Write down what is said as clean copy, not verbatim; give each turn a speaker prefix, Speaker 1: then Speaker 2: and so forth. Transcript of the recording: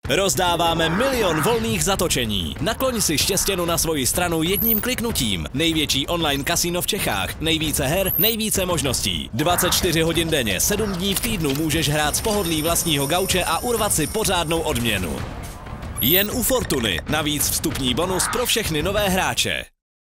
Speaker 1: Rozdáváme milion volných zatočení. Nakloň si štěstěnu na svoji stranu jedním kliknutím. Největší online kasino v Čechách. Nejvíce her, nejvíce možností. 24 hodin denně, 7 dní v týdnu můžeš hrát z pohodlí vlastního gauče a urvat si pořádnou odměnu. Jen u Fortuny. Navíc vstupní bonus pro všechny nové hráče.